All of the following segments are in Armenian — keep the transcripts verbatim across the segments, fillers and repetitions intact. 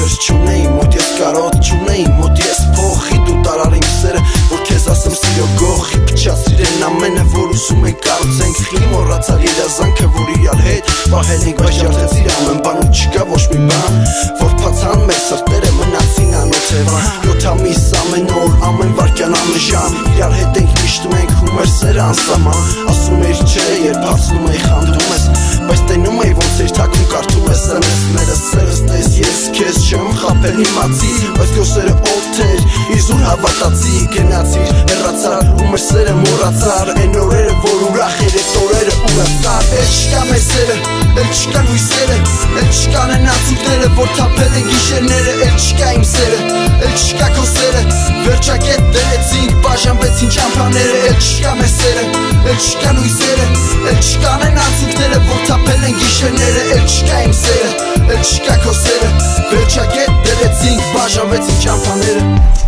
Քեզ չունեի մոտ ես կարոտ չունեի մոտ ես փոխի դու տարար իմ սերը որ քեզ ասեմ սիրո գողի փչացիր են ամենը որ ուզում ենք կարծենք խի մոռացար երազանքը որ իրար հետ պահել ենք բայց ջարդեցիր ամեն բան ու չկա ոչ մի բան որ փացան մեր սրտերը մնացին անօթևան յոթ ամիս ամեն օր ամեն վարքյան ամեն ժամ իրար հետ ենք միշտ մենք ու մեր սերը անսահման ասում էիր չէ երբ հարցնում էի խանդում ես բայց տենում էի ոնց էր թաքուն կարդում ես սմսները սերս տես ես քեզ չեմ խաբել իմացի բայց քո սերը օթեր իզուր հավատացի գնացիր հեռացար ու մեր սերը մոռացար այն օրերը որ ուրախ էր այդ օրերը ուրացար էլ չկա մեր սերը էլ չկան հույսերը էլ չկան այն անցուկները որ թափել են գիշերները էլ չկա իմ սերը էլ չկա քո սերը վերջակետ դրեցինք բաժանվեցին ճամփաները էլ չկա մեր սերը էլ չկան հույսերը էլ չկան այն անցուկները որ թափել են գիշերները էլ չկա իմ սերը էլ չկա քո սերը վերջակետ դրեցինք բաժանվեցին ճամփաները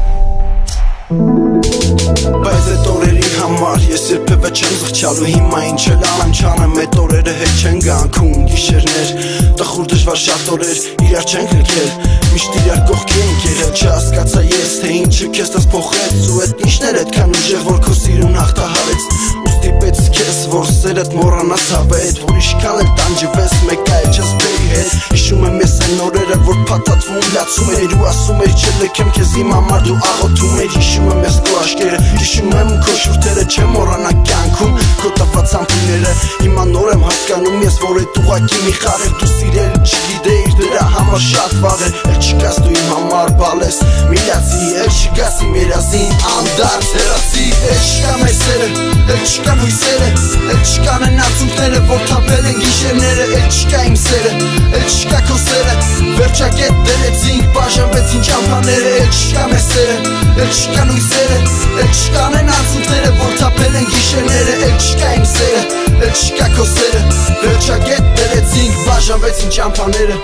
Բայց այդ օրերի համար ես երբևէ չեմ զղջալու հիմա ինչ էլ անեմ չանեմ այդ օրերը հետ չեն գանքում գիշերներ տխուր դժվար շատ օրեր իրար չենք լքել միշտ իրար կողքի ենք եղել չհասկացա ես թե ինչը քեզ տես փոխեց ու այդ ինչներ այդքան ուժեղ որ քո սիրուն հաղթահարեց ու ստիպեց քեզ որ սերդ մոռանաս հավետ որ իշքան էլ տանջվես մեկ այլ չես բերի հետ հիշում եմ ես այն օրերը որ փաթաթվում լացում էր ու ասում էր չլքեմ քեզ իմ համար դու աղոթում էր հիշում եմ ես քո աշկերը հիշում եմ քո շուրթերը չեմ մոռանա կյանքում քո տված ամփոյները հիմա նոր եմ հասկանում ես որ այդ ուղակի մի խաղ էր դու սիրել չգիտեիր դրա համար շատ վաղ էր էլ չկաս դու իմ համար բալես միլիացի էլ չկաս իմ երազին անդարձ հեռացի էլ չկա մեր սերը էլ չկան հույսերը էլ չկան այն անցուկները որ թափել են գիշերները էլ չկա իմ սերը էլ չկա քո սերը վերջակետ դրեցինք բաժանվեցին ճամփաները էլ չկա մեր սերը էլ չկան հույսերը էլ չկան այն անցուկները որ թափել են գիշերները էլ չկա իմ սերը էլ չկա քո սերը վերջակետ դրեցինք բաժանվեցին ճամփաները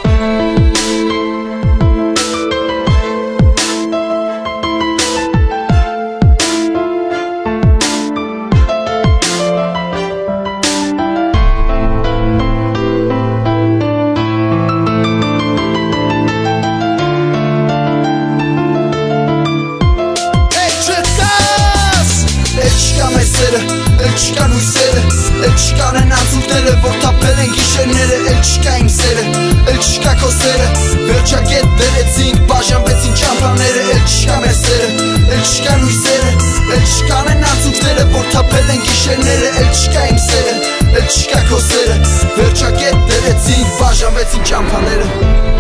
էլ չկան հույսերը էլ չկան այն անցուկները որ թափել են գիշերները էլ չկա իմ սերը էլ չկա քո սերը վերջակետ դրեցինք բաժանվեցին ճամփաները էլ չկա մեր սերը էլ չկան հույսերը էլ չկան այն անցուկները որ թափել են գիշերները էլ չկա իմ սերը էլ չկա քո սերը վերջակետ դրեցինք բաժանվեցին ճամփաները